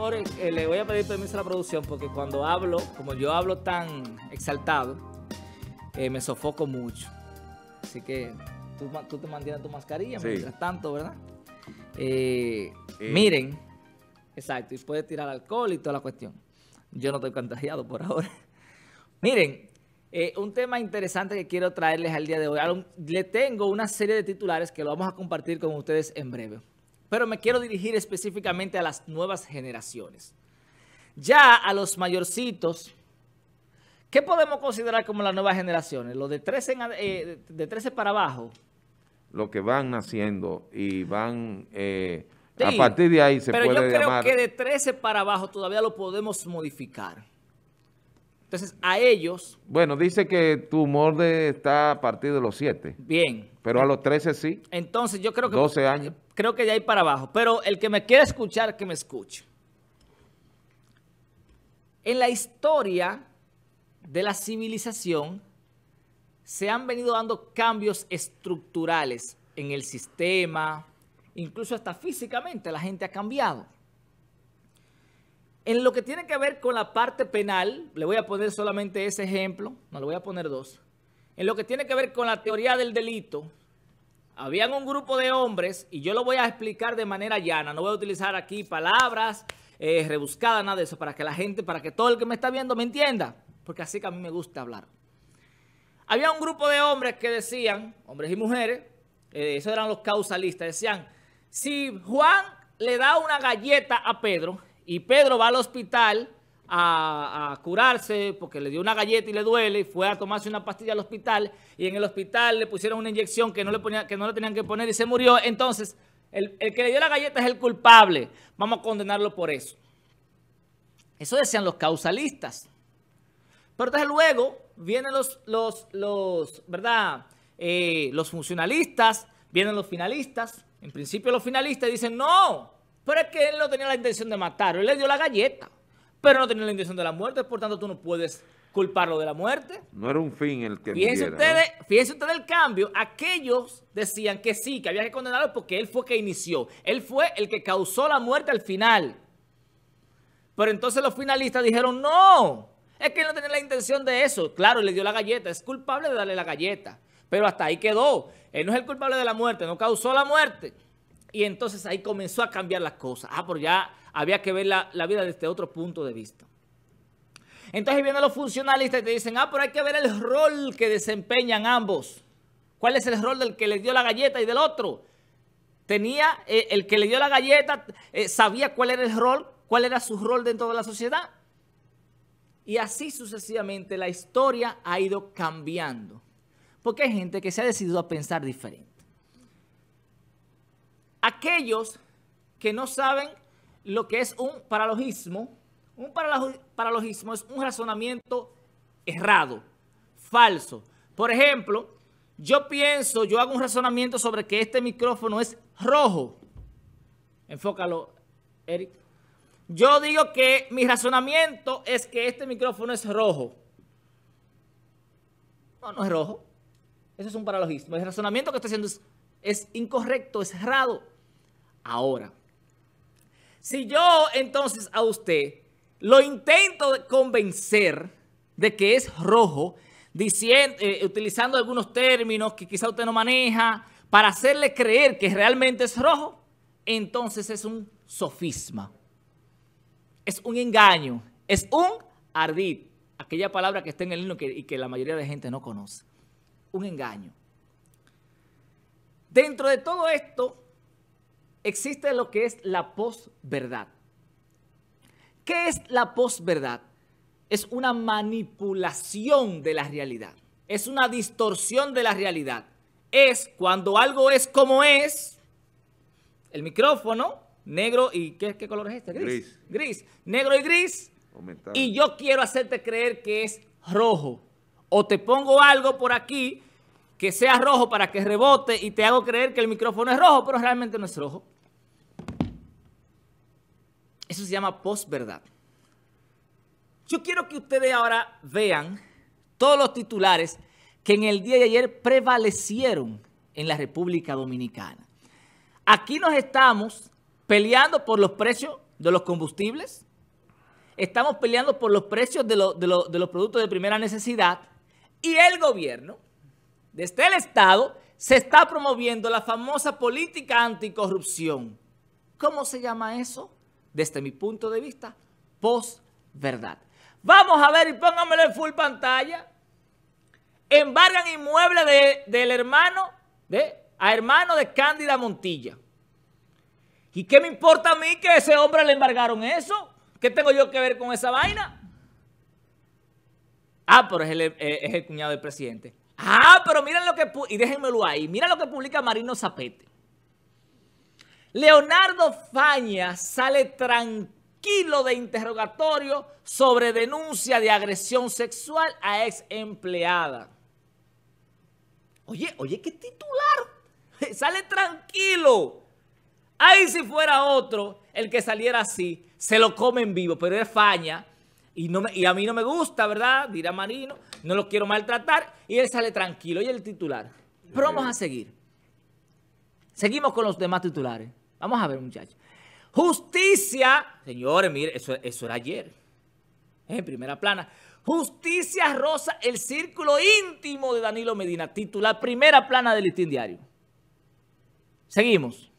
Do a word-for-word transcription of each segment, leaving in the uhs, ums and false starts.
favor, eh, le voy a pedir permiso a la producción porque cuando hablo, como yo hablo tan exaltado, eh, me sofoco mucho. Así que tú, tú te mantienes tu mascarilla sí. mientras tanto, ¿verdad? Eh, eh. Miren, exacto, y puedes tirar alcohol y toda la cuestión. Yo no estoy contagiado por ahora. Miren, eh, un tema interesante que quiero traerles al día de hoy. Le tengo una serie de titulares que lo vamos a compartir con ustedes en breve. Pero me quiero dirigir específicamente a las nuevas generaciones. Ya a los mayorcitos, ¿qué podemos considerar como las nuevas generaciones? ¿Los de trece, en, eh, de trece para abajo? Los que van naciendo y van, eh, sí, a partir de ahí se puede llamar... Pero yo creo llamar... que de trece para abajo todavía lo podemos modificar. Entonces, a ellos... Bueno, dice que tu molde está a partir de los siete. Bien. Pero a los trece sí. Entonces, yo creo que... doce años. Creo que ya hay para abajo. Pero el que me quiera escuchar, que me escuche. En la historia de la civilización se han venido dando cambios estructurales en el sistema, incluso hasta físicamente la gente ha cambiado. En lo que tiene que ver con la parte penal, le voy a poner solamente ese ejemplo, no le voy a poner dos. En lo que tiene que ver con la teoría del delito, habían un grupo de hombres, y yo lo voy a explicar de manera llana, no voy a utilizar aquí palabras eh, rebuscadas, nada de eso, para que la gente, para que todo el que me está viendo me entienda, porque así que a mí me gusta hablar. Había un grupo de hombres que decían, hombres y mujeres, eh, esos eran los causalistas, decían, si Juan le da una galleta a Pedro, y Pedro va al hospital a, a curarse porque le dio una galleta y le duele, y fue a tomarse una pastilla al hospital, y en el hospital le pusieron una inyección que no le, ponía, que no le tenían que poner y se murió. Entonces, el, el que le dio la galleta es el culpable. Vamos a condenarlo por eso. Eso decían los causalistas. Pero entonces luego vienen los, los, los ¿verdad? Eh, los funcionalistas, vienen los finalistas. En principio los finalistas dicen, no, pero es que él no tenía la intención de matar, él le dio la galleta, pero no tenía la intención de la muerte, por tanto tú no puedes culparlo de la muerte. No era un fin el que fíjense muriera, ustedes, ¿no? Fíjense ustedes el cambio. Aquellos decían que sí, que había que condenarlo porque él fue que inició, él fue el que causó la muerte al final. Pero entonces los finalistas dijeron, no, es que él no tenía la intención de eso. Claro, le dio la galleta, es culpable de darle la galleta, pero hasta ahí quedó. Él no es el culpable de la muerte, no causó la muerte. Y entonces ahí comenzó a cambiar las cosas. Ah, pero ya había que ver la, la vida desde otro punto de vista. Entonces vienen los funcionalistas y te dicen, ah, pero hay que ver el rol que desempeñan ambos. ¿Cuál es el rol del que le dio la galleta y del otro? Tenía, eh, el que le dio la galleta, eh, sabía cuál era el rol, cuál era su rol dentro de la sociedad. Y así sucesivamente la historia ha ido cambiando. Porque hay gente que se ha decidido a pensar diferente. Aquellos que no saben lo que es un paralogismo, un paralogismo es un razonamiento errado, falso. Por ejemplo, yo pienso, yo hago un razonamiento sobre que este micrófono es rojo. Enfócalo, Eric. Yo digo que mi razonamiento es que este micrófono es rojo. No, no es rojo. Eso es un paralogismo. El razonamiento que estoy haciendo es, es incorrecto, es errado. Ahora, si yo entonces a usted lo intento convencer de que es rojo, diciendo, eh, utilizando algunos términos que quizá usted no maneja, para hacerle creer que realmente es rojo, entonces es un sofisma, es un engaño, es un ardid, aquella palabra que está en el himno que, y que la mayoría de gente no conoce, un engaño. Dentro de todo esto, existe lo que es la posverdad. ¿Qué es la posverdad? Es una manipulación de la realidad. Es una distorsión de la realidad. Es cuando algo es como es, el micrófono, negro y ¿qué, qué color es este? Gris. Gris. Gris. Negro y gris. Aumentado. Y yo quiero hacerte creer que es rojo. O te pongo algo por aquí que sea rojo para que rebote y te hago creer que el micrófono es rojo, pero realmente no es rojo. Eso se llama posverdad. Yo quiero que ustedes ahora vean todos los titulares que en el día de ayer prevalecieron en la República Dominicana. Aquí nos estamos peleando por los precios de los combustibles. Estamos peleando por los precios de, lo, de, lo, de los productos de primera necesidad. Y el gobierno, desde el Estado, se está promoviendo la famosa política anticorrupción. ¿Cómo se llama eso? Desde mi punto de vista, posverdad. Vamos a ver y pónganmelo en full pantalla. Embargan inmueble de, del hermano, de, a hermano de Cándida Montilla. ¿Y qué me importa a mí que a ese hombre le embargaron eso? ¿Qué tengo yo que ver con esa vaina? Ah, pero es el, es el cuñado del presidente. Ah, pero miren lo que... Y déjenmelo ahí. Mira lo que publica Marino Zapete. Leonardo Faña sale tranquilo de interrogatorio sobre denuncia de agresión sexual a ex empleada. Oye, oye, qué titular. Sale tranquilo. Ahí si fuera otro, el que saliera así, se lo come en vivo, pero es Faña. Y, no me, y a mí no me gusta, ¿verdad? Dirá Marino, no lo quiero maltratar. Y él sale tranquilo. Y el titular. Pero vamos a seguir. Seguimos con los demás titulares. Vamos a ver, muchachos. Justicia. Señores, mire, eso, eso era ayer. En primera plana. Justicia roza el círculo íntimo de Danilo Medina. Titular, primera plana del Listín Diario. Seguimos.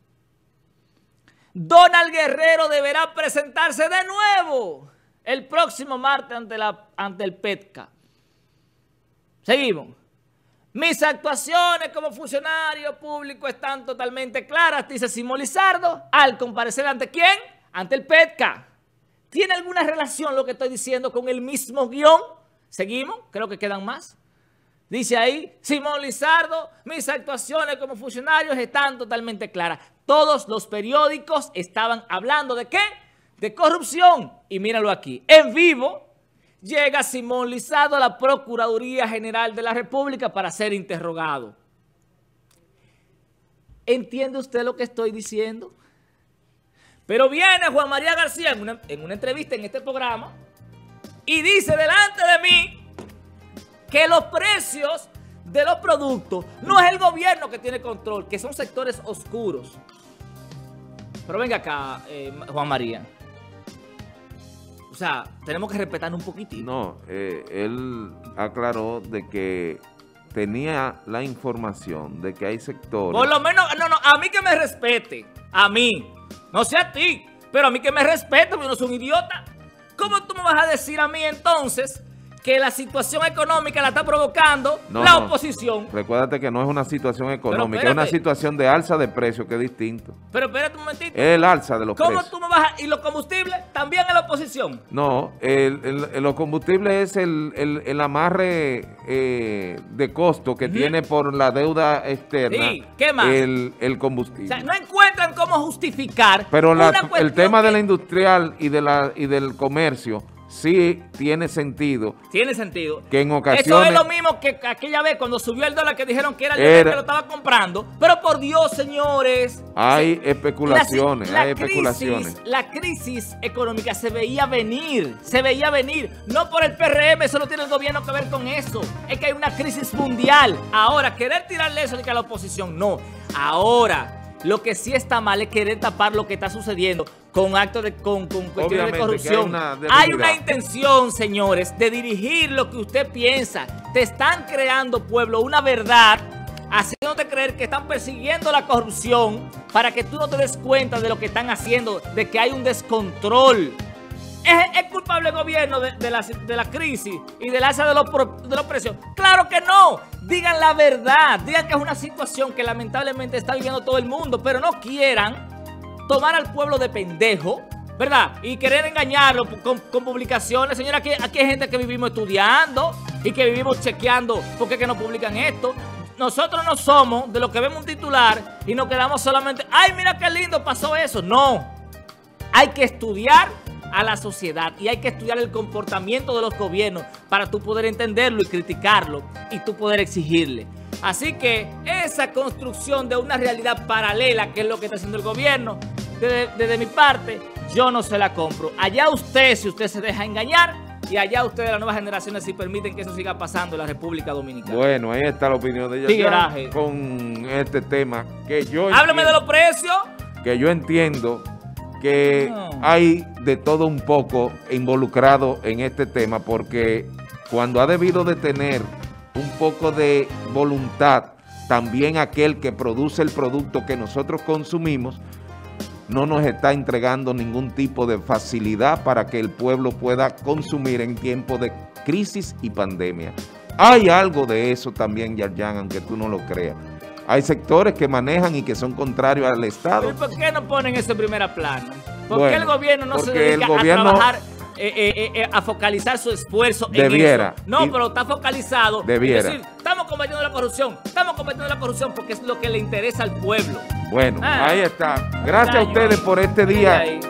Donald Guerrero deberá presentarse de nuevo el próximo martes ante, la, ante el P E T C A. Seguimos. Mis actuaciones como funcionario público están totalmente claras, dice Simón Lizardo, al comparecer ante ¿quién? Ante el P E T C A. ¿Tiene alguna relación lo que estoy diciendo con el mismo guión? Seguimos, creo que quedan más. Dice ahí, Simón Lizardo, mis actuaciones como funcionarios están totalmente claras. Todos los periódicos estaban hablando ¿de qué? De corrupción. Y míralo aquí, en vivo llega Simón Lizardo a la Procuraduría General de la República para ser interrogado. ¿Entiende usted lo que estoy diciendo? Pero viene Juan María García en una, en una entrevista en este programa y dice delante de mí que los precios de los productos no es el gobierno que tiene control, que son sectores oscuros. Pero venga acá, eh, Juan María. O sea, tenemos que respetar un poquitito. No, eh, él aclaró de que tenía la información de que hay sectores... Por lo menos, no, no, a mí que me respete, a mí, no sé a ti, pero a mí que me respete, porque yo no soy un idiota. ¿Cómo tú me vas a decir a mí entonces que la situación económica la está provocando no, la no. oposición? Recuérdate que no es una situación económica, Pero es una situación de alza de precios que es distinto. Pero espérate un momentito. Es el alza de los ¿Cómo precios. tú me vas a... ¿Y los combustibles también en la oposición? No, el, el, el, los combustibles es el, el, el amarre eh, de costo que uh-huh. tiene por la deuda externa. Sí, ¿qué más? El, el combustible. O sea, no encuentran cómo justificar. Pero la, una el tema que... de la industrial y, de la, y del comercio sí tiene sentido. Tiene sentido. Que en ocasiones... Eso es lo mismo que aquella vez cuando subió el dólar que dijeron que era el era, que lo estaba comprando. Pero por Dios, señores. Hay sí, especulaciones, la, la hay crisis, especulaciones. La crisis económica se veía venir, se veía venir. No por el P R M, eso no tiene el gobierno que ver con eso. Es que hay una crisis mundial. Ahora, querer tirarle eso de que a la oposición, no. Ahora... Lo que sí está mal es querer tapar lo que está sucediendo con actos de con, con cuestiones de corrupción. Hay una, hay una intención, señores, de dirigir lo que usted piensa. Te están creando, pueblo, una verdad, haciéndote creer que están persiguiendo la corrupción para que tú no te des cuenta de lo que están haciendo, de que hay un descontrol. ¿Es, es culpable el gobierno de, de, la, de la crisis y del alza de los, de los precios? ¡Claro que no! Digan la verdad, digan que es una situación que lamentablemente está viviendo todo el mundo, pero no quieran tomar al pueblo de pendejo, ¿verdad? Y querer engañarlo con, con publicaciones. Señora, aquí, aquí hay gente que vivimos estudiando y que vivimos chequeando por qué que no publican esto. Nosotros no somos de los que vemos un titular y nos quedamos solamente, ¡ay, mira qué lindo pasó eso! No, hay que estudiar a la sociedad y hay que estudiar el comportamiento de los gobiernos para tú poder entenderlo y criticarlo y tú poder exigirle. Así que esa construcción de una realidad paralela, que es lo que está haciendo el gobierno, desde, desde mi parte, yo no se la compro. Allá usted, si usted se deja engañar, y allá ustedes, las nuevas generaciones, si permiten que eso siga pasando en la República Dominicana. Bueno, ahí está la opinión de ella con este tema que yo Háblame de los precios. Que yo entiendo que No. hay de todo un poco involucrado en este tema, porque cuando ha debido de tener un poco de voluntad, también aquel que produce el producto que nosotros consumimos, no nos está entregando ningún tipo de facilidad para que el pueblo pueda consumir en tiempo de crisis y pandemia. Hay algo de eso también, Yarjan, aunque tú no lo creas. Hay sectores que manejan y que son contrarios al Estado. ¿Y por qué no ponen eso en primera plana? ¿Por Bueno, qué el gobierno no se porque el dedica gobierno a trabajar, eh, eh, eh, a focalizar su esfuerzo debiera, en eso? No, y pero está focalizado. debiera. Es decir, estamos combatiendo la corrupción, estamos combatiendo la corrupción porque es lo que le interesa al pueblo. Bueno, Ah, ahí está. Gracias a daño ustedes ahí. por este Mira día ahí.